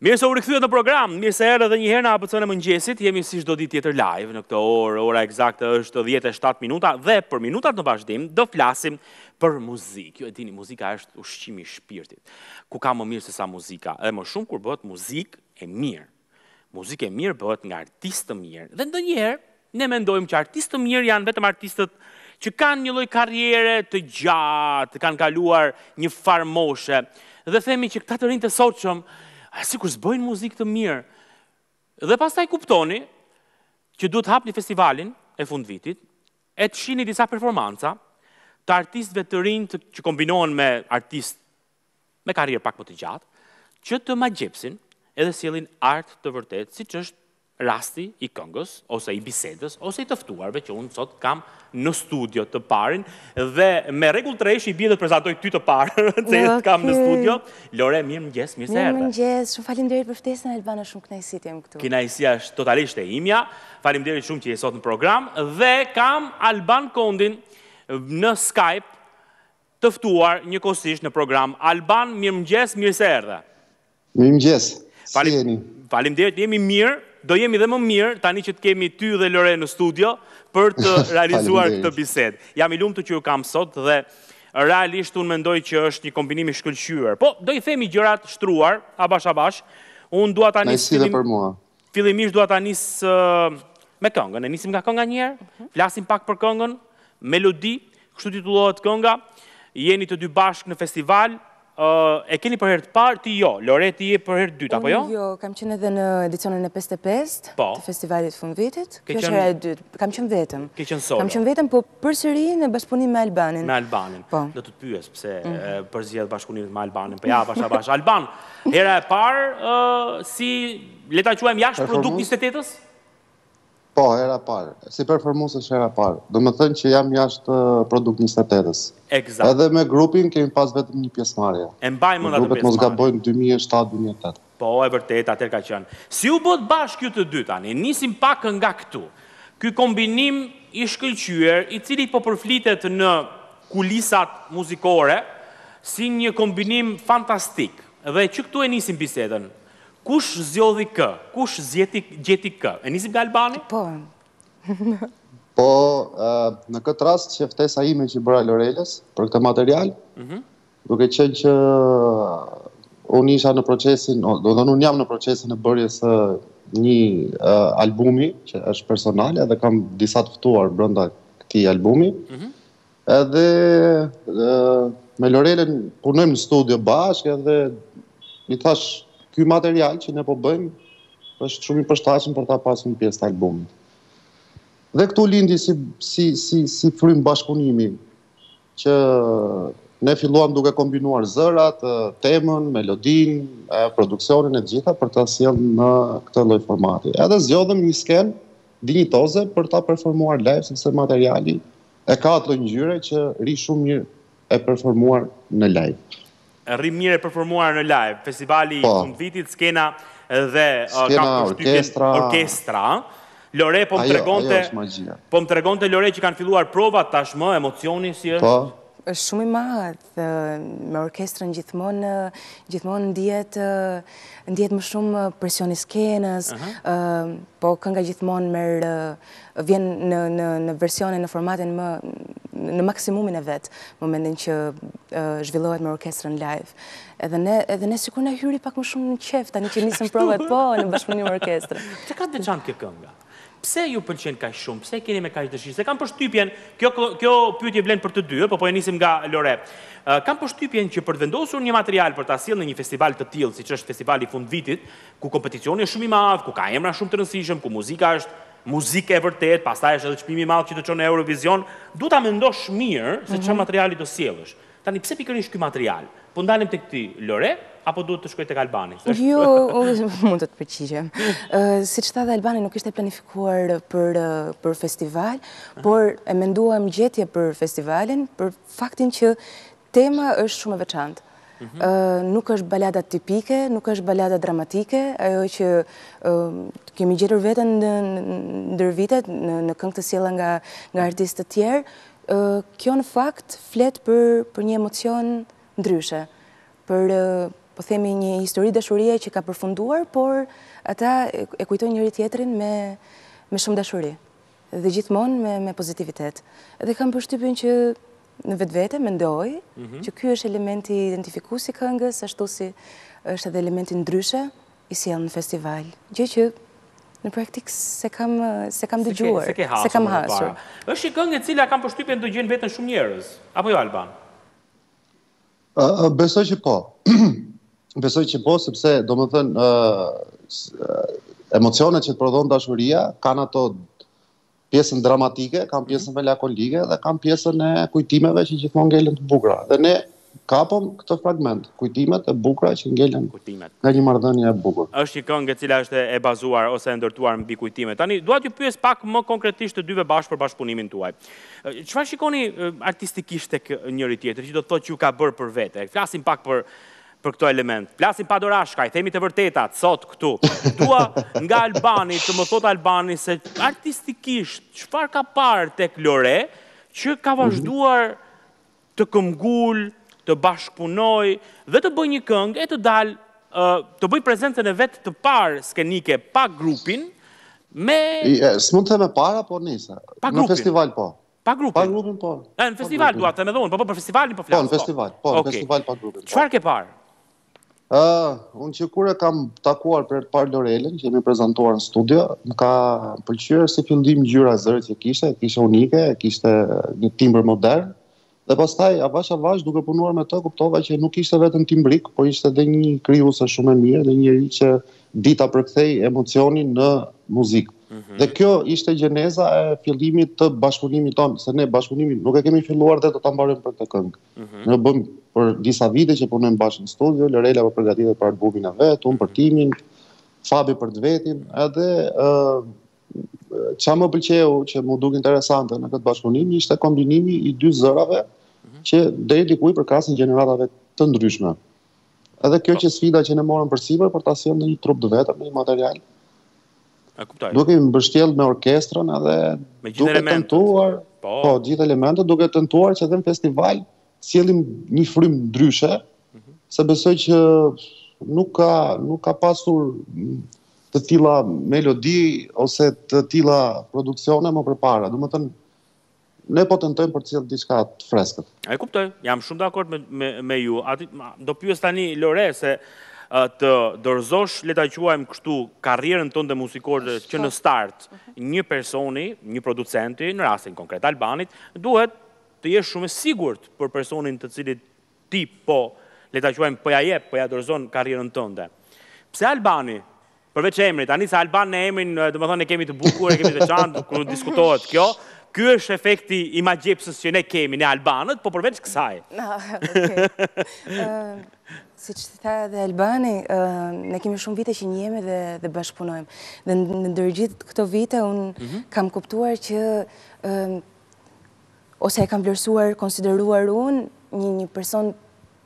Mirë se u rikthyet në program, mirë se erdhe edhe një herë në ABC-n e mëngjesit, jemi si çdo ditë tjetër live në këtë orë, ora eksakte është 10:07 minuta dhe për minutat në vazhdim do flasim për muzikë. Ju e dini, muzika është ushqimi i shpirtit. Ku ka më mirë se sa muzika, edhe më shumë kur bëhet muzikë e mirë. Muzikë e mirë bëhet nga artistë të mirë. Dhe ndonjëherë ne mendojmë që artistë të mirë janë vetëm artistët që kanë një lloj karriere të gjatë, kanë kaluar një farë moshe dhe themi që këta të rinj të sotshëm sikur s'bëjnë muzikë të mirë. Dhe pastaj kuptoni që duhet hapni festivalin e fundvitit, e të shihni disa performanca të artistëve të rinj që kombinohen me artistë me karrierë pak më të gjatë, që të magjepsin edhe sjellin art të vërtetë, siç është rasti i këngës, ose i bisedës, ose i të ftuarve që unë sot kam në studio të parin, dhe me rregull të rresh i bie të prezantoj ty të parë, se kam në studio. Lore, mirë mëngjes, mirë se erdhe. Mirë mëngjes, shumë faleminderit për ftesën, Albana, shumë kënaqësi të jem këtu. Kënaqësia është totalisht e imja. Faleminderit shumë që je sot në program dhe kam Alban Kondin në Skype të ftuar njëkohësisht në program. Alban, mirë mëngjes, mirë se erdhe. Mirë mëngjes. Si jeni? Faleminderit, jemi mirë. Do jemi dhe më mirë, tani që të kemi ty dhe Lore në studio, për të realizuar këtë bisedë. Jam i lumtur që ju kam sot dhe realisht unë mendoj që është një kombinim i shkëlqyer. Po, do i themi gjërat shtruar, abash. Unë dua ta nis fillimisht dua ta nis me këngën. Ne nisim nga kënga një herë, flasim pak për këngën, melodi, kështu titullohet kënga. Jeni të dy bashkë në festival. E keni për herë të parë, ti jo, Lore ti je për herë të dytë, apo jo? Jo, kam qenë edhe në edicionin e 55 të festivalit fundvitit. Kjo është hera e dytë, kam qenë vetëm. Ke qenë solo? Kam qenë vetëm, po përsëri në bashkëpunim me Albanin. Me Albanin. Po. Do të pyes pse përzgjedh bashkëpunimin me Albanin. Po ja, bash. Alban, hera e parë si le ta quajmë jashtë produkt 28-s? Po, hera parë. Si performues është hera parë. Do të thënë që jam jashtë produkt 28-s. Eksakt. Edhe me grupin kemi pas vetëm një pjesëmarrje. E mbaj mend atë pjesëmarrje. Mos gabojmë 2007-2008. Po, e vërtet, atëherë ka qenë. Si u bët bashkë ju të dy tani? Nisim pak nga këtu. Ky kombinim i shkëlqyer, i cili po përflitet në kulisat muzikore, si një kombinim fantastik. Dhe që këtu e nisim bisedën. Kush zgjodhi kë? Kush gjeti kë? E nisim nga Albani? Po. Po, në këtë rast që ftesa ime që bëra Loreles për këtë material, duke qenë që unë isha në procesin, unë jam në procesin e bërjes së një albumi që është personale dhe kam disa të ftuar brenda këtij albumi. Edhe me Lorelen punojmë në studio bashkë edhe i thash ky material që ne po bëjmë është shumë i përshtatshëm për ta pasur një pjesë të albumit. Dhe këtu lindi si frym bashkëpunimi që ne filluam duke kombinuar zërat, temën, melodinë, produksionin e gjitha për ta sjellë në këtë lloj formati. Edhe zgjodhëm një skenë dinjitoze për ta performuar live, sepse materiali e ka atë ngjyrë që ri shumë mirë e performuar në live. Rri mirë e performuar në live, festivali i fundvitit, skena dhe orkestra. Lore, po më tregonte Lore që kanë filluar provat tashmë, emocioni si është? është shumë i madh, me orkestrën gjithmonë ndihet më shumë presioni skenës, po kënga gjithmonë vjen në versionin, në formatin në maksimumin e vet, momentin që zhvillohet me orkestrën live. Edhe ne sikur na hyri pak më shumë në qef tani që nisën provat, po, në bashkëpunim me orkestrën. Çka ka të veçantë kjo kënga? Pse ju pëlqen kaq shumë? Pse keni me kaq dëshirë? Se kam përshtypjen, kjo pyetje vlen për të dy, po e nisim nga Lore. Kam përshtypjen që për të vendosur një material për ta sjellë në një festival të tillë, siç është festivali i fundvitit, ku kompeticioni është shumë i madh, ku ka emra shumë të rëndësishëm, ku muzika është muzikë e vërtet, pastaj është edhe çmimi i madh që të çon në Eurovision, duhet ta mendosh mirë se çfarë materiali do sjellësh. Tani pse pikërisht ky material? Po ndalim tek ti, Lore, apo duhet të shkoj tek Albani? Jo, mund të përgjigjem. Siç tha dhe Albani, nuk ishte planifikuar për festival, por e menduam gjetje për festivalin, për faktin që tema është shumë e veçantë. Nuk është balada tipike, nuk është balada dramatike, ajo që kemi gjetur veten ndër vitet në këngë të sjella nga artistë të tjerë. Kjo në fakt flet për një emocion ndryshe, për po themi një histori dashurie që ka përfunduar, por ata e kujtojnë njëri tjetrin me shumë dashuri dhe gjithmonë me pozitivitet. Dhe kam përshtypjen që në vetvete mendoj që ky është elementi identifikues i këngës, ashtu si është edhe elementi ndryshe i sjell në festival. Gjë që në praktik se kam dëgjuar, se kam hasur. Është një këngë e cila kam përshtypjen të gjejnë veten shumë njerëz, apo jo Alban? Besoj që po. Besoj që po, sepse domethënë emocionet që prodhon dashuria kanë ato pjesën dramatike, kanë pjesën melakolike dhe kanë pjesën e kujtimeve që gjithmonë ngelen të bukura. Dhe ne kapëm këtë fragment, kujtimet e bukura që ngelen nga një marrëdhënie e bukur. Është një këngë e cila është e bazuar ose e ndërtuar mbi kujtime. Tani dua t'ju pyes pak më konkretisht të dyve bashkë për bashkëpunimin tuaj. Çfarë shikoni artistikisht tek njëri tjetri, që do të thotë që ju ka bërë për vete? Flasim pak për këto element. Flasim pa dorashkaj, themi të vërtetat, sot këtu. Dua nga Albani të më thot Albani se artistikisht çfarë ka parë tek Lore që ka vazhduar të këmbgul, të bashkëpunoj dhe të bëj një këngë e të dalë, të bëj prezencën e vetë të parë skenike pa grupin me... S'mund të me para, po nisa. Në festival, po. Pa grupin? Pa grupin, po. Në festival, duat të me dhonë, po për festivalin po flasë. Po, në festival, po, në festival pa grupin. Çfarë ke parë? Unë që kur e kam takuar për të parë Lorelën, që jemi prezentuar në studio, më ka pëlqyer si fillim ngjyra zërit që kishte unike, kishte një timbër modern, dhe pastaj avash duke punuar me të, kuptova që nuk ishte vetëm timbrik, por ishte edhe një krijuese shumë e mirë, dhe njëri që dita përkthej emocionin në muzikë. Dhe kjo ishte gjeneza e fillimit të bashkëpunimit tonë, se ne bashkëpunimin nuk e kemi filluar dhe do ta mbarojmë për këtë këngë. Ne bëjmë për disa vite që punojmë bashkë në studio, Lorela po përgatitet për albumin e vet, unë për timin, Fabi për të vetin, edhe çfarë më pëlqeu që më duk interesante në këtë bashkëpunim ishte kombinimi i dy zërave që deri diku përkasin gjeneratave të ndryshme. Edhe kjo që sfida që ne morëm përsipër për ta sjellë në një trup të vetëm, në një material. Duke mbështjell me orkestrën edhe duke tentuar, po, gjithë elementet, duke tentuar që edhe në festival sjellim një frym ndryshe, se besoj që nuk ka pasur të tilla melodi ose të tilla produksione më përpara. Domethënë ne po tentojmë për të sjellë diçka të freskët. E kuptoj, jam shumë dakord me ju. Do pyes tani Lore se të dorëzosh, le ta quajmë kështu, karrierën tënde muzikore që në start, një personi, një producenti, në rastin konkret Albanit, duhet të jesh shumë e sigurt për personin të cilit ti po, le ta quajmë, po ja jep, po ja dorëzon karrierën tënde. Pse Albani? Përveç emrit, tani se Alban në emrin, domethënë e kemi të bukur, e kemi të çantë, kur diskutohet kjo. Ky është efekti i magjepsës që ne kemi në Albanët, po përveç kësaj. Siç tha edhe Albani, ne kemi shumë vite që njihemi dhe bashkëpunojmë. Dhe në ndërgjith këto vite unë kam kuptuar që ose e kam vlerësuar, konsideruar unë një person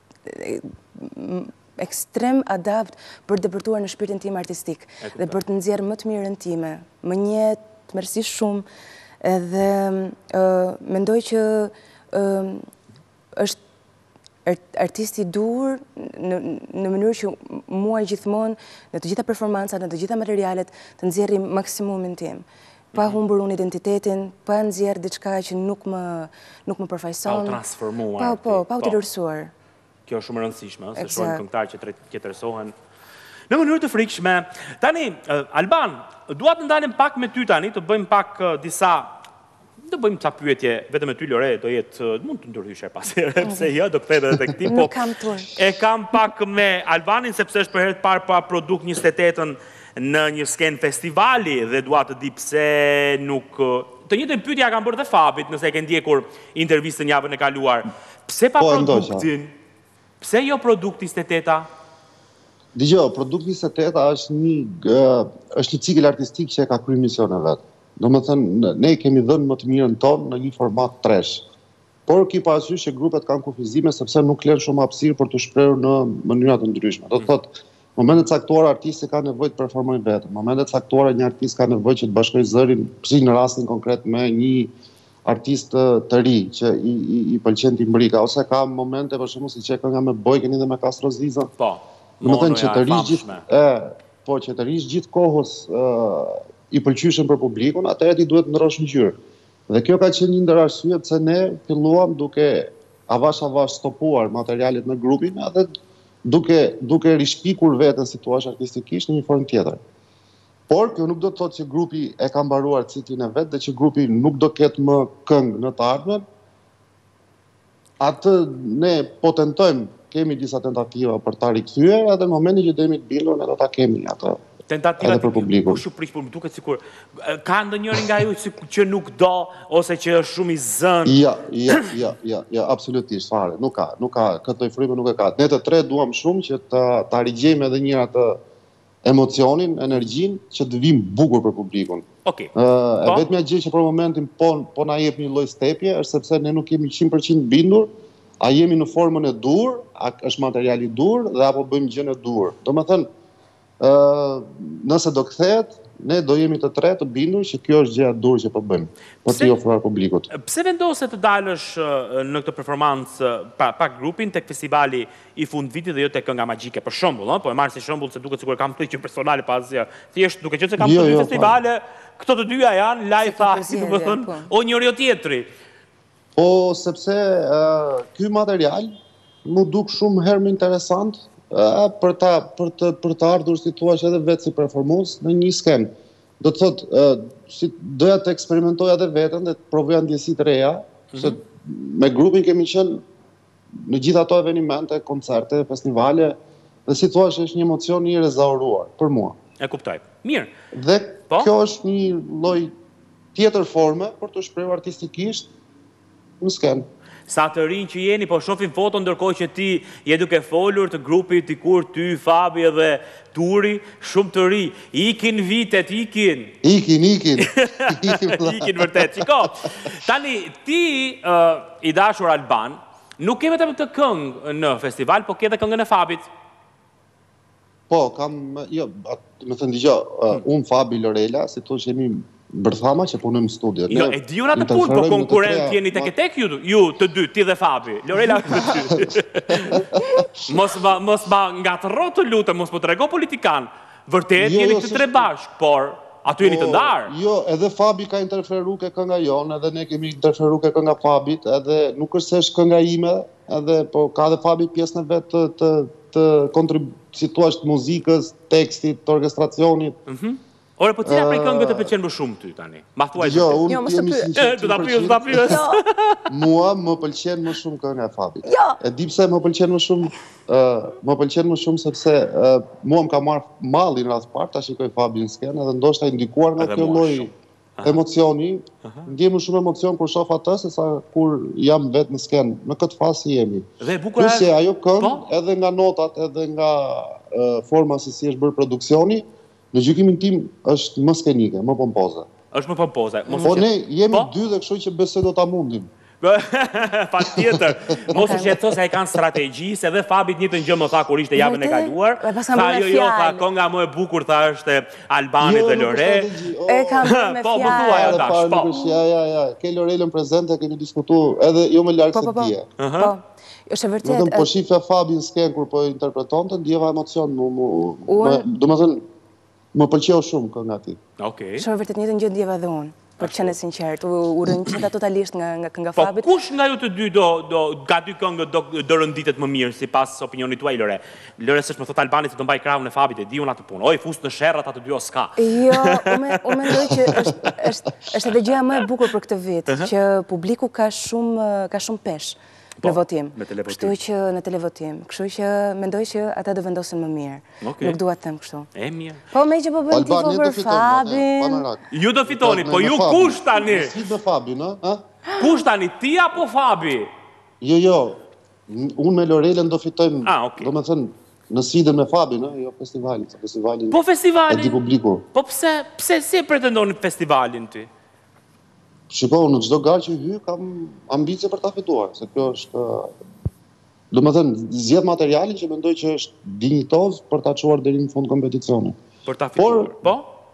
ekstrem adapt për të depërtuar në shpirtin tim artistik dhe për të nxjerrë më të mirën time. Më njeh tmerrsisht shumë, edhe mendoj që është artisti dur në mënyrë që mua gjithmonë në të gjitha performancat, në të gjitha materialet të nxjerrë maksimumin tim. Pa humbur unë identitetin, pa nxjerrë diçka që nuk më përfaqëson. Pa u transformuar. Pa u tërësuar. Kjo është shumë e rëndësishme, se shohim këngëtarë që tjetërsohen në mënyrë të frikshme. Tani, Alban, dua të ndalim pak me ty tani, të bëjmë pak do bëjmë ca pyetje, vetëm me ty Lore, do jetë, mund të ndërhysh pas herë, pse jo, do kthehet edhe tek ti, po. Nuk kam turp. E kam pak me Albanin sepse është për herë të parë pa produkt 28-ën në një skenë festivali dhe dua të di pse nuk të njëjtën pyetje kam bërë dhe Fabit, nëse e ke ndjekur intervistën javën e kaluar. Pse pa produktin? Pse jo produkti 28-a? Dgjoj, produkti 28-a është një cikël artistik që e ka kryer misionin e vet. Domethënë, ne kemi dhënë më të mirën tonë në një format tresh. Por ki parasysh që grupet kanë kufizime sepse nuk lën shumë hapësirë për të shprehur në mënyra të ndryshme. Do të thotë, momentet caktuara artisti ka nevojë të performojë vetëm. Momentet caktuara një artist ka nevojë që të bashkojë zërin, si në rastin konkret me një artist të ri që i pëlqen timbrika, ose ka momente për shembull siç e kënga me Bojkenin dhe me Castro Zizën. Po. monoja e famshme. Po, që të rish gjithë kohës i pëlqyeshëm për publikun, atëherë ti duhet ndrosh ngjyrë. Dhe kjo ka qenë një ndër arsyet pse ne filluam duke avash stopuar materialet në grupin edhe duke rishpikur veten si thua artistikisht në një formë tjetër. Por kjo nuk do të thotë që grupi e ka mbaruar ciklin e vet dhe që grupi nuk do ketë më këngë në të ardhmen. Atë ne po tentojmë, kemi disa tentativa për ta rikthyer, edhe në momentin që do jemi të bindur ne do ta kemi atë. Tentativat për publikun. Kush u prish, por më duket sikur ka ndonjëri nga ju që nuk do ose që është shumë i zënë. Ja, absolutisht fare. Nuk ka, këtë lloj fryme nuk e ka. Ne të tre duam shumë që ta rigjejmë edhe një atë emocionin, energjinë që të vim bukur për publikun. Okej. E vetmja gjë që për momentin po na jep një lloj stepje është sepse ne nuk jemi 100% bindur, a jemi në formën e dur, a është materiali dur dhe apo bëjmë gjën e dur. Domethënë, nëse do kthehet, ne do jemi të tre të bindur që kjo është gjëja e dur që po bëjmë, për t'i ofruar publikut. Pse vendose të dalësh në këtë performancë pa grupin tek festivali i fundvitit dhe jo tek kënga magjike për shembull, po e marr si shembull se duket sikur kam thënë që personale pas thjesht duke qenë se kam thënë festivale, këto të dyja janë live si do të thënë, o njëri o tjetri. Po sepse ky material më duk shumë herë më interesant për të ardhur si thua edhe vetë si performancë në një skenë. Do të thotë, doja të eksperimentoja edhe veten dhe të provoja ndjesi të reja, se me grupin kemi qenë në gjithë ato evenimente, koncerte, festivale, dhe si thua është një emocion i rezauruar për mua. E kuptoj. Mirë. Dhe kjo është një lloj tjetër forme për të shprehur artistikisht në skenë. Sa të rinj që jeni, po shohim foto ndërkohë që ti je duke folur të grupit dikur ty, Fabi dhe Turi, shumë të ri. Ikin vitet, ikin. Ikin. Ikin vërtet. Shiko, tani ti i dashur Alban, nuk ke vetëm të këngë në festival, po ke edhe këngën e Fabit. Po, më thënë dëgjoj, unë Fabi Lorela, si thosh jemi bërthama që punojmë në studio. Jo, e di unë atë punë, po konkurrent jeni tek e tek ju të dy, ti dhe Fabi. Lorela të ty. Mos ma ngatërro të lutem, mos po trego politikan. Vërtet jeni të tre bashk, por aty jeni të ndarë. Jo, edhe Fabi ka interferu ke kënga jonë, edhe ne kemi interferu ke kënga Fabit, edhe nuk është se është kënga ime, edhe po ka dhe Fabi pjesën e vetë të kontribucionit të muzikës, tekstit, të orkestracionit. Ore, po cila prej këngëve të pëlqen më shumë ty tani? Ma thuaj Jo, unë jemi sinqert. Do ta pyes. Mua më pëlqen më shumë kënga e Fabit. E di pse më pëlqen më shumë sepse mua më ka marrë malli në rast parë ta shikoj Fabin në skenë dhe ndoshta i ndikuar nga kjo lloj emocioni, ndjej më shumë emocion kur shoh atë se sa kur jam vetë në skenë. Në këtë fazë si jemi. Dhe e bukur është ajo këngë edhe nga notat, edhe nga forma se si është bërë produksioni. Në gjykimin tim është më skenike, më pompoze. Është më pompoze. Po ne jemi dy dhe kështu që besoj do ta mundim. Patjetër. Mos u shqetëso se ai kanë strategji, se edhe Fabit njëjtën gjë më tha kur ishte javën e kaluar. Tha jo, tha kënga më e bukur tha është Albanit dhe Lore. E kam me fjalë. Po thuaj dash, po. Ja, ke Lorelën prezente, kemi diskutuar edhe jo më larg se ti. Po. Është vërtet. Vetëm po shifja Fabin sken kur po interpretonte, ndjeva emocion, domethënë më pëlqeu shumë kënga e tij. Okej. Është vërtet njëjtën gjë ndjeva edhe unë. Për të qenë sinqert, u rënqita totalisht nga kënga Fabit. Po kush nga ju të dy ka dy këngë do rënditet më mirë sipas opinionit tuaj, Lore? Lore s'është më thot Albani se do mbaj krahun e Fabit, e di unë atë punë. Oj, fus në sherrat atë dy o s'ka. Jo, unë mendoj që është edhe gjëja më e bukur për këtë vit, që publiku ka shumë pesh në votim. Kështu që në televotim. Kështu që mendoj që ata do vendosen më mirë. Nuk dua të them kështu. E mirë. Po me që po bëjmë tifo për Fabin. Ju do fitoni, po ju kush tani? Si me Fabin, ë? Kush tani, ti apo Fabi? Jo. Unë me Lorelën do fitojmë. Okej. Domethënë në sfidën me Fabin, jo festivalin, se festivalin. Po festivalin. E di publiku. Po pse si pretendoni festivalin ti? Shiko, në çdo garë që hy kam ambicie për ta fituar, se kjo është domethënë zgjedh materialin që mendoj që është dinjitoz për ta çuar deri në fund kompeticionit. Për ta fituar, po?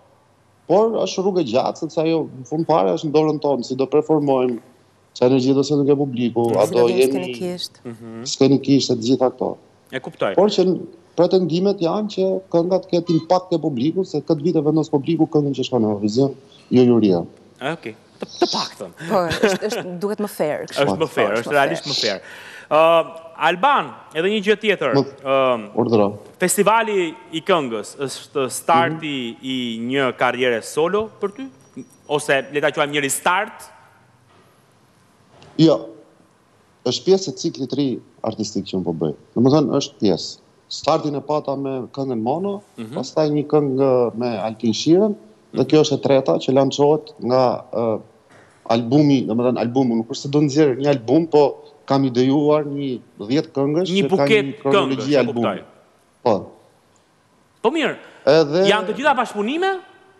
Por është rrugë gjatë, sepse ajo në fund fare është në dorën tonë, si do performojmë, çfarë energji do sjellë publiku, ato jemi skenikisht e të gjitha këto. E kuptoj. Por që pretendimet janë që këngat ketë impakt te publiku, se këtë vit e vendos publiku këngën që shkon në Eurovision, jo juria. Okej. Të paktën. Po, duket më fair. Është më fair, është realisht më fair. Alban, edhe një gjë tjetër. Urdhëro. Festivali i këngës është starti i një karriere solo për ty? Ose le ta quajmë një restart? Jo. Është pjesë e ciklit të ri artistik që unë po bëj. Domethënë është pjesë. Startin e pata me këngën mono, pastaj një këngë me Altin Shiren, dhe kjo është e treta që lançohet nga albumi, domethënë albumi, nuk është se do nxjerr një album, po kam idejuar një 10 këngësh që kanë një kronologji albumi. Po. Po mirë. Janë të gjitha bashkëpunime?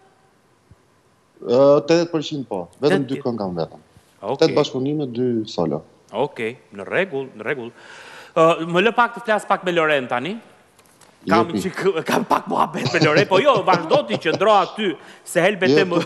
80% po. Vetëm 2 këngë kam vetëm. 8 bashkëpunime, 2 solo. Okej, në rregull. Më lë pak të flas pak me Loren tani. Kam pak muhabet me Loren, po jo, vazhdo ti qëndro aty, se helbet e më...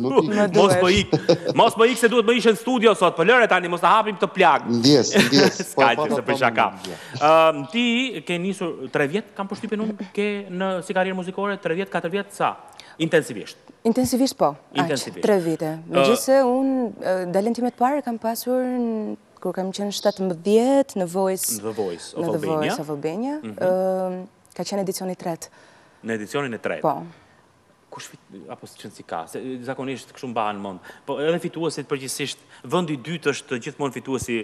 Mos më ik se duhet më ishë në studio sot, po Loren tani, mos të hapim të plak. Ndjes. Ska që se për shaka. Ti ke nisur 3 vjet, kam përshtypjen unë, ke në si karrierë muzikore, 3 vjet, 4 vjet, sa? Intensivisht? Intensivisht po, aq, 3 vite. Megjithse unë dalentimet parë kam pasur kur kam qenë 17 në Voice of Albania. Ka qenë edicioni 3. Në edicionin e 3? Po. Kush apo që si ka? Se zakonisht kështu mbahen mend. Po edhe fituesit përgjithsisht, vendi i dytë është gjithmonë fituesi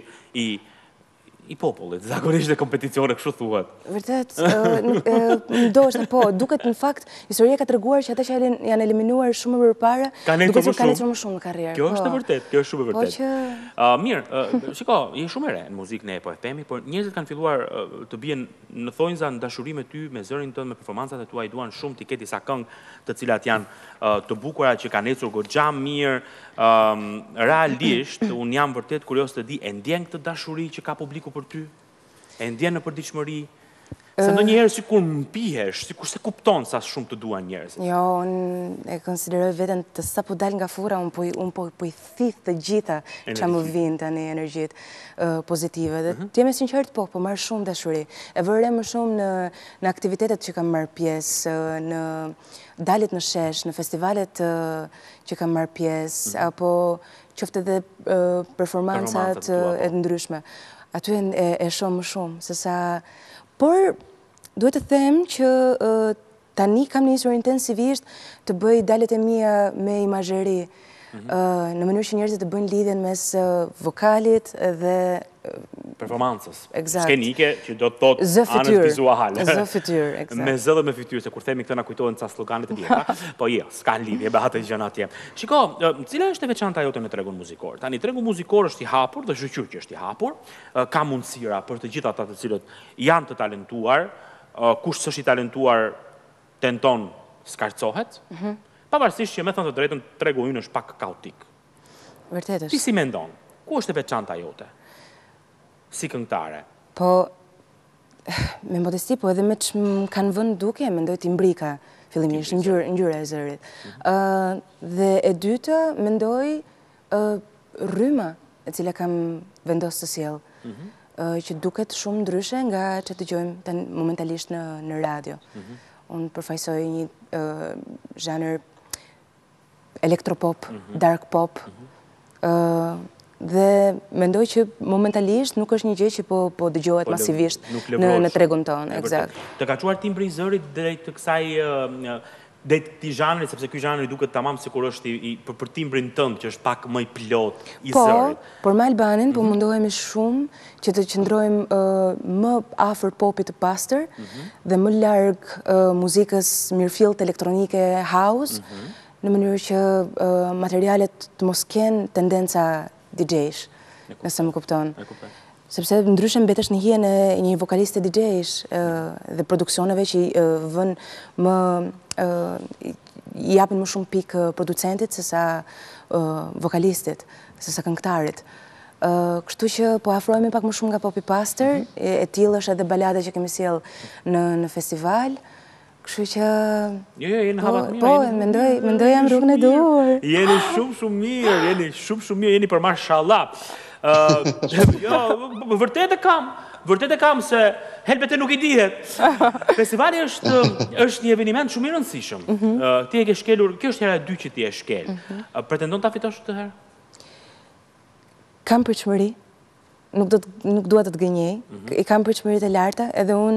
i popullit, zakonisht në kompeticione, kështu thuhet. Vërtet, ndoshta po, duket në fakt, historia ka treguar që ata që janë eliminuar shumë më parë, duket se kanë ecur më shumë në karrierë. Kjo është e vërtetë, kjo është shumë e vërtetë. Mirë, shiko, je shumë e re në muzikën e po e themi, por njerëzit kanë filluar të bien në thonjza në dashuri me ty, me zërin tënd, me performancat e tua, i duan shumë ti ke disa këngë të cilat janë të bukura që kanë ecur goxha mirë. Realisht, unë jam vërtet kurios të di, e ndjen këtë dashuri që ka publiku për ty? E ndjen në përditshmëri? Se ndonjëherë sikur mpihesh, sikur se kupton sa shumë të duan njerëzit. Jo, unë e konsideroj veten të sapo dal nga fura, unë po i thith të gjitha që më vinë tani energjit pozitive. Dhe të jem e sinqert, po marr shumë dashuri. E vëre më shumë në aktivitetet që kam marrë pjesë, në dalit në shesh, në festivalet që kam marrë pjesë, apo qoftë edhe performancat e ndryshme. Aty e shoh më shumë, se sa... Por, duhet të them që tani kam nisur intensivisht të bëj dalet e mia me imazheri, në mënyrë që njerëzit të bëjnë lidhjen mes vokalit dhe performancës skenike, që do të thotë anës vizuale. Zë fytyr, eksakt. Me zë dhe me fytyr, se kur themi këtë na kujtohen ca sloganet e vjetra, po jo, s'ka lidhje me atë gjën atje. Shiko, cila është e veçanta jote në tregun muzikor? Tani tregu muzikor është i hapur dhe shoqëri që është i hapur, ka mundësira për të gjithë ata të cilët janë të talentuar, kush s'është i talentuar tenton skarcohet. Pavarësisht që me thënë të drejtën tregu ynë është pak kaotik. Vërtet është. Ti si mendon? Ku është e veçanta jote? Si këngëtare? Po, me modesti, po edhe me që më kanë vënë duke, mendoj timbrika, fillimisht, ngjyra e zërit. Dhe e dyta, mendoj rryma e cila kam vendosur të sjell, që duket shumë ndryshe nga që dëgjojmë momentalisht në radio. Unë përfaqësoj një zhanër elektropop, dark pop, dhe mendoj që momentalisht nuk është një gjë që po dëgjohet masivisht në tregun tonë, eksakt. Të ka quar timbri i zërit drejt të kësaj drejt këtij zhanri, sepse ky zhanri duket tamam sikur është për timbrin tënd që është pak më i plot i zërit. Po, por me Albanin po mundohemi shumë që të qëndrojmë më afër popit të pastër dhe më larg muzikës mirëfillt elektronike house, në mënyrë që materialet të mos kenë tendenca DJ-sh, nëse më kupton. Sepse ndryshe mbetesh në hijen e një vokaliste DJ-sh dhe produksioneve që vënë i japin më shumë pikë producentit se sa vokalistit, se sa këngëtarit. Kështu që po afrohemi pak më shumë nga popi pastër, e tillë është edhe balada që kemi sjell në festival. Kështu që... Jo, jeni hapat mirë. Po, mendoj jam rrugën e duhur. Jeni shumë mirë, jeni për mashallah. Jo, vërtet e kam. vërtet e kam se helbete nuk I dihet. Festivali është një eveniment shumë I rëndësishëm. Ti e ke shkelur, kjo është hera e dytë që ti e shkel. Pretendon ta fitosh këtë herë? Kam përçmëri, nuk dua të të gënjej. I kam përçmëritë e larta, edhe unë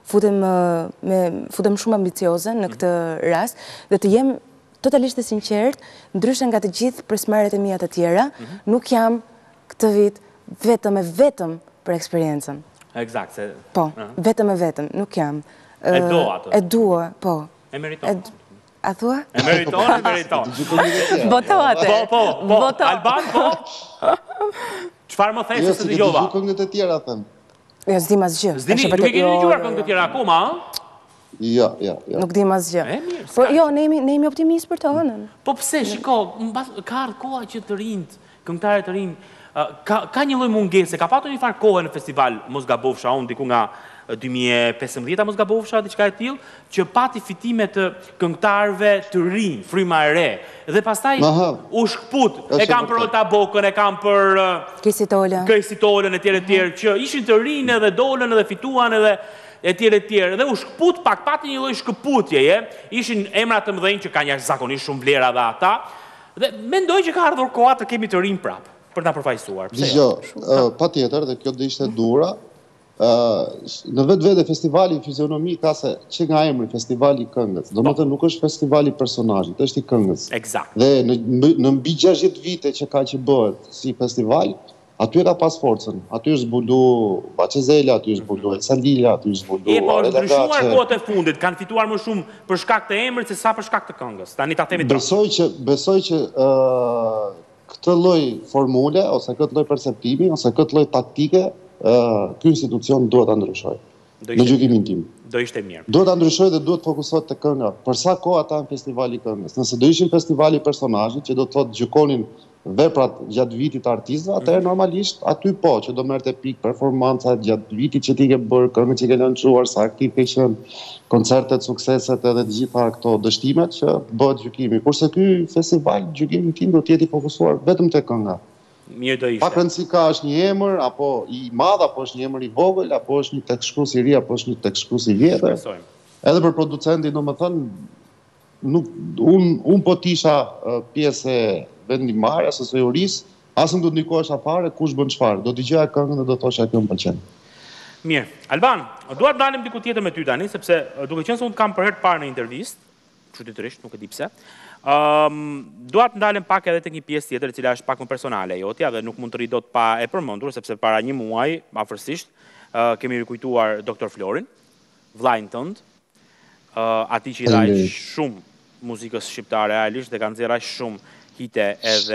futem shumë ambicioze në këtë rast, dhe të jem totalisht e sinqert, ndryshe nga të gjithë pjesëmarrjet e mia të tjera, nuk jam këtë vit vetëm për eksperiencën. Eksakt, se... Po, vetëm, nuk jam. E do ato? E dua, po. E meriton? A thua? E meriton. Votoate. Po. Alban, po. Çfarë më theshë se dëgjova? Jo, se këngët e tjera, them. Jo, s'dim asgjë. Nuk e keni dëgjuar këngët e tjera akoma, ha? Ja. Nuk dim asgjë. Po jo, ne jemi optimist për të ënën. Po pse, shiko, ka ardhur koha që të rinjt, këngëtarët të rinj, ka një lloj mungese, ka patur një farë kohë në festival, mos gabofsha unë diku nga 2015, mos gabofsha diçka e tillë, që pati fitime të këngëtarëve të rinj, fryma e re, dhe pastaj u shkput. E kam për Olta Bokën, e kam për Kesi Tolën e tjerë që ishin të rinj edhe dolën edhe fituan edhe e tjerë, dhe u shkput pak, pati një lloj shkëputjeje, ishin emra të mëdhenj që kanë jashtëzakonisht shumë vlera dhe ata, dhe mendoj që ka ardhur koha të kemi të rinj prapë për ta përfaqësuar. Patjetër, dhe kjo do ishte dura. Në vetë festivali fizionomi ka se që nga emri festivali I këngës. Domethënë nuk është festivali personazhit, është I këngës. Eksakt. Dhe në mbi 60 vite që ka që bëhet si festival, aty ka pas forcën. Aty është zbulu Bacezela, aty është zbulu Elsa Lila, aty është zbulu po ndryshuar kohët e fundit, kanë fituar më shumë për shkak të emrit se sa për shkak të këngës. Tani ta themi drejt. Besoj që këtë lloj formule ose këtë lloj perceptimi ose këtë lloj taktike ky institucion duhet ta ndryshojë. Në gjykimin tim. Do ishte mirë. Duhet ta ndryshojë dhe duhet të fokusohet te kënga. Për sa kohë ata në festivali I këngës? Nëse do ishin festivali personazhit që do të thotë gjykonin veprat gjatë vitit të artistëve, atëherë normalisht aty po që do merrte pikë performancat gjatë vitit që ti ke bërë, këngët që ke lançuar, sa aktiv ke qenë, koncertet, sukseset edhe të gjitha këto dështimet që bëhet gjykimi. Kurse ky festival, gjykimi tim do të jetë I fokusuar vetëm te kënga. Mirë do ishte. Pa rëndësi ka është një emër apo I madh apo është një emër I vogël apo është një tekstshkrues I ri apo është një tekstshkrues I vjetër. Edhe për producentin, domethënë un po tisha pjesë e vendimarrjes ose jurisë, as nuk do të ndikohesha fare kush bën çfarë. Do dëgjoja këngën dhe do thosha kjo m'pëlqen. Mirë. Alban, dua të dalim diku tjetër me ty tani, sepse duke qenë se unë kam për herë të parë në intervistë, çuditërisht, nuk e di pse. Dua të ndalem pak edhe tek një pjesë tjetër e cila është pak më personale e jotja dhe nuk mund të rri dot pa e përmendur, sepse para një muaji, afërsisht, kemi rikujtuar Dr. Florin, vllajën tënd, atij që I dha shumë muzikës shqiptare realisht dhe ka nxjerrë shumë hite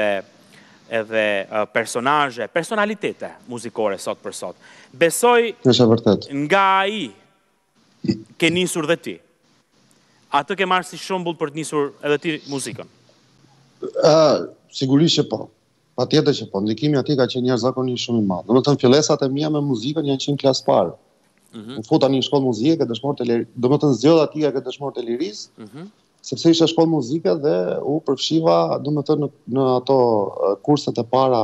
edhe personalitete muzikore sot për sot. Besoj nga ai ke nisur dhe ti. Atë ke marrë si shembull për të nisur edhe ti muzikën. Sigurisht që po. Patjetër që po. Ndikimi atij ka qenë jashtëzakonisht shumë I madh. Domethënë fillesat e mia me muzikën janë qenë klasë parë. Unë futa në një shkollë muzike, dëshmorë të lirisë, domethënë zgjodha atij që dëshmorë të lirisë. Sepse isha shkollë muzike dhe u përfshiva, domethënë në ato kurset e para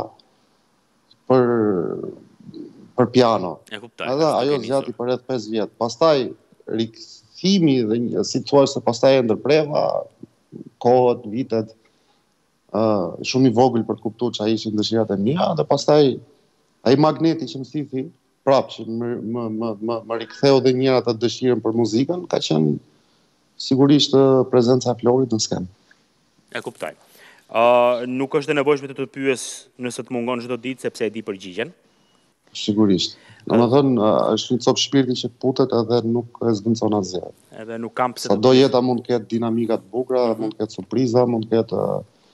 për piano. E kuptoj. Edhe ajo zgjati për rreth 5 vjet. Pastaj rikthimi dhe si thua se pastaj e ndërpreva kohët, vitet shumë I vogël për të kuptuar çfarë ishin dëshirat e mia dhe pastaj ai magneti që më sithi prapë që më riktheu dhe një herë atë dëshirën për muzikën ka qenë sigurisht prezenca e Florit në skenë. E kuptoj. Nuk është e nevojshme të pyes nëse të mungon çdo ditë sepse e di përgjigjen. Sigurisht. Domethënë është një copë shpirti që putet edhe nuk e zgënçon asgjë. Edhe nuk kam pse. Sado jeta mund të ketë dinamika të bukura, mund të ketë surpriza, mund të ketë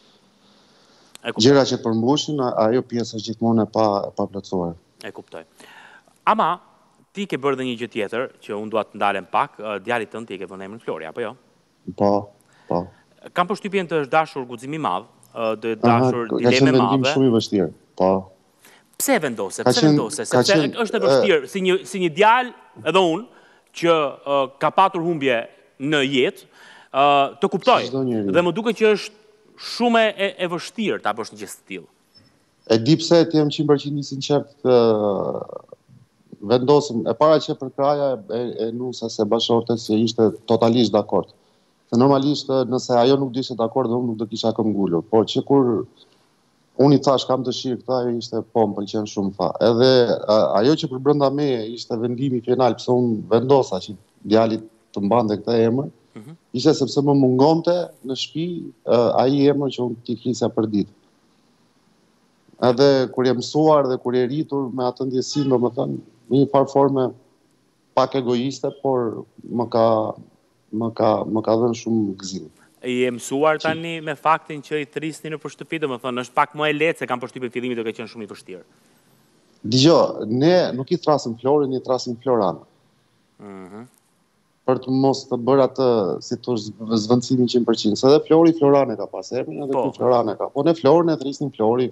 gjëra që përmbushin, ajo pjesë është gjithmonë e paplotësuar. E kuptoj. Ama ti ke bërë dhe një gjë tjetër, që unë dua të ndalem pak, djalit tënd ti e ke vënë emrin Flori, apo jo? Po. Kam përshtypjen të është dashur guxim I madh, të dashur dileme madhe. Ka qenë vendim shumë I vështirë, po. Pse vendose? Sepse është e vështirë, si një djalë, edhe unë, që ka patur humbje në jetë, të kuptoj, dhe më duket që është shumë e vështirë ta bësh një gjë të tillë. E di pse të jam 100% I sinqert vendosëm, e para që për kraja e nusa se bashorte se ishte totalisht dakord. Se normalisht nëse ajo nuk dishte dakord, unë nuk do kisha këmbgulur. Por që kur unë i thash kam dëshirë këta, ajo ishte po më pëlqen shumë tha. Edhe ajo që për brenda meje ishte vendimi final pse unë vendosa që djalit të mbante këtë emër, ishte sepse më mungonte në shtëpi ai emër që unë t'i flisja për ditë. Edhe kur je mësuar dhe kur je rritur me atë ndjesinë, domethënë, në një farë forme pak egoiste, por më ka dhënë shumë gëzim. Je mësuar tani me faktin që i thrisni në shtëpi, domethënë, është pak më e lehtë se kam përshtypjen fillimit do të qenë shumë i vështirë. Dgjoj, ne nuk i thrasim Florin, i thrasim Florana. Për të mos të bërë atë, si thosh, zvendësimin 100%. Se edhe Flori Florane ka pas emrin, edhe ky Florane ka. Po ne Florin e thrisnim Flori.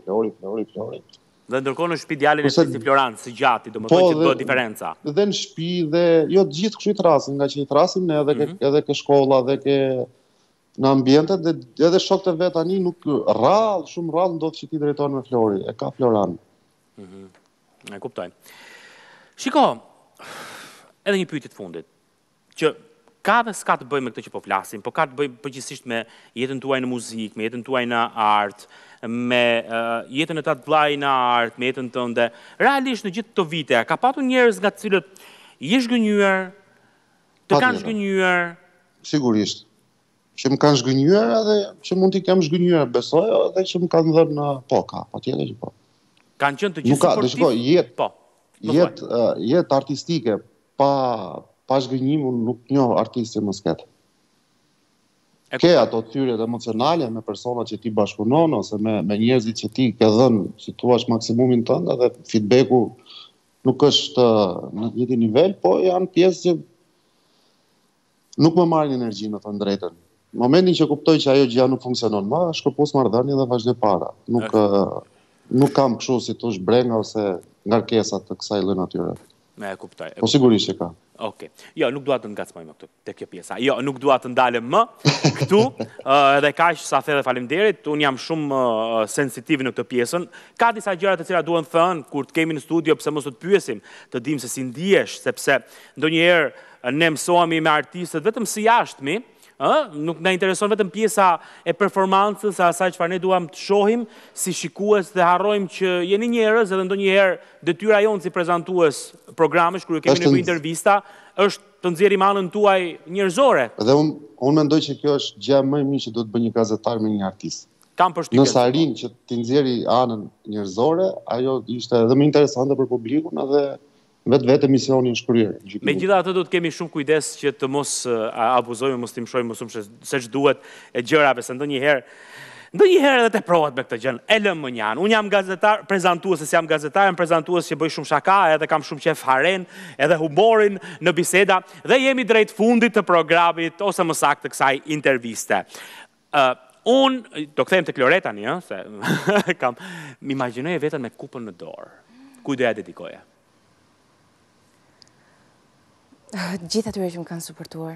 Dhe ndërkohë në shtëpi djalin e thrisni Floran, së gjati, domethënë që të bëhet diferenca. Dhe në shtëpi dhe jo të gjithë kështu i thrasin, nga që i thrasim ne edhe ke shkolla, edhe ke në ambientet, dhe edhe shokët e vet tani nuk shumë rrallë ndodh që ti drejton me Flori, e ka Floran. E kuptoj. Shiko, edhe një pyetje të fundit, që ka dhe s'ka të bëjmë me këtë që po flasim, po ka të bëjmë përgjithsisht me jetën tuaj në muzikë, me jetën tuaj në art, me jetën e ta të vllai në art, me jetën tënde. Realisht në gjithë këto vite, ka patur njerëz nga të cilët je zhgënjur, të kanë zhgënjur? Sigurisht. Që më kanë zhgënjur edhe që mund t'i kem zhgënjur, besoj, edhe që më kanë dhënë ka, patjetër që po. Kanë qenë të gjithë sportiv? Po. Jetë artistike pa zhgënjim unë nuk njoh artistin më sket. Ke ato thyrjet emocionale me personat që ti bashkëpunon ose me njerëzit që ti ke dhënë, si thua, maksimumin tënd, dhe feedbacku nuk është në të njëjtin nivel, po janë pjesë që nuk më marrin energji në të drejtën. Në momentin që kuptoj që ajo gjë nuk funksionon më, shkëpus marrëdhënie dhe vazhdoj para. Nuk kam kështu si thosh brenga ose ngarkesa të kësaj lloji natyre. Me e kuptoj. Po sigurisht që ka. Okej. Jo, nuk dua të ngacmojmë këtu te kjo pjesa. Jo, nuk dua të ndalem më këtu. Edhe kaq sa the dhe faleminderit. Unë jam shumë sensitiv në këtë pjesën. Ka disa gjëra të cilat duhen thënë kur të kemi në studio, pse mos të pyesim, të dim se si ndihesh, sepse ndonjëherë ne mësohemi me artistët vetëm si jashtëmi. Nuk na intereson vetëm pjesa e performancës, asaj çfarë ne duam të shohim si shikues dhe harrojmë që jeni njerëz edhe ndonjëherë detyra jonë si prezantues programesh kur kemi në intervista është të nxjerrim anën tuaj njerëzore. Dhe unë mendoj që kjo është gjë më e mirë që duhet bëj një gazetar me një artist. Kam përshtypjen. Nëse arrin që të nxjerrë anën njerëzore, ajo ishte edhe më interesante për publikun edhe vetë misionin shkryerë. Megjithatë do të kemi shumë kujdes që të mos abuzojmë, mos timshojmë më shumë se ç'duhet e gjërave, se ndonjëherë edhe teprohet me këtë gjë. E lëm më njan. Unë jam gazetar, prezantues, jam gazetar, jam prezantues që bëj shumë shaka, edhe kam shumë qef haren, edhe humorin në biseda, dhe jemi drejt fundit të programit ose më saktë të kësaj interviste. Unë do kthehem tek Loreta tani, se më imagjinoj veten me kupën në dorë. Kujt do ja dedikoja? Gjithë atyre që më kanë suportuar.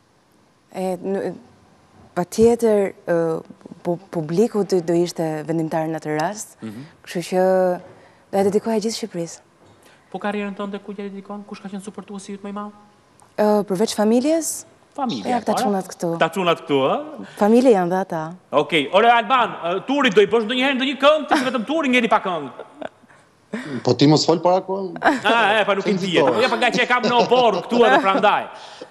Patjetër publiku do ishte vendimtar në atë rast, kështu që do ja dedikoja gjithë Shqipërisë. Po karrierën tënde kujt ja dedikon? Kush ka qenë suportuesi yt më i madh? Përveç familjes? Familja. Këta çunat këtu. Këta çunat këtu, ë? Familja janë dhe ata. Okej. Ore Alban, turit do i bësh ndonjëherë ndonjë këngë, ti vetëm turi ngeli pa këngë. Po ti mos fol para kohën. Pa nuk i dihet. Ja pa nga që e kam në oborr këtu edhe prandaj.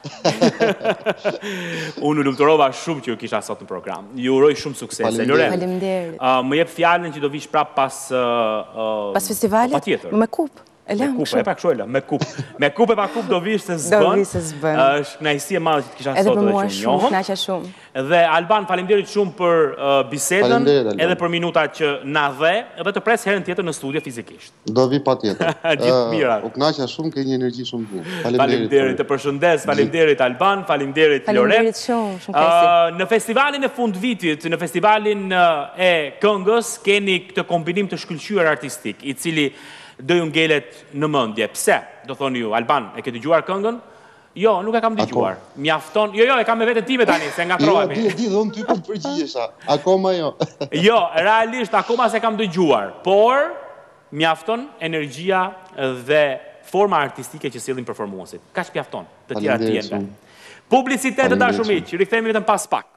Unë lumturova shumë që ju kisha sot në program. Ju uroj shumë sukses. Faleminderit. Më jep fjalën që do vish prap pas festivalit. Patjetër. Me kup. Me kup, e pa kështu e lë, me kup. Me kup e pa kup do vish se s'bën. Do vish se s'bën. Është kënaqësi e madhe që të kisha sot edhe që njohëm. Shumë, kënaqa shumë. Dhe Alban, faleminderit shumë për bisedën, edhe për minutat që na dhe, edhe të pres herën tjetër në studio fizikisht. Do vi patjetër. Gjithë mira. U kënaqa shumë, ke një energji shumë mirë. Faleminderit, të përshëndes, faleminderit Alban, faleminderit Loret. Faleminderit shumë kërsi. Në festivalin e fundvitit, në festivalin e këngës, keni këtë kombinim të shkëlqyer artistik, i cili do ju ngelet në mendje. Pse? Do thoni ju, Alban, e ke dëgjuar këngën? Jo, nuk e kam dëgjuar. Mjafton. Jo, e kam me veten time tani, se ngatrohemi. Jo, unë ty po përgjigjesha. Akoma jo. Jo, realisht akoma se kam dëgjuar, por mjafton energjia dhe forma artistike që sillin performuesit. Kaq mjafton, të tjera të Faleminderit jenë. shumë. Publicitet të dashur Faleminderit miq, rikthehemi vetëm pas pak.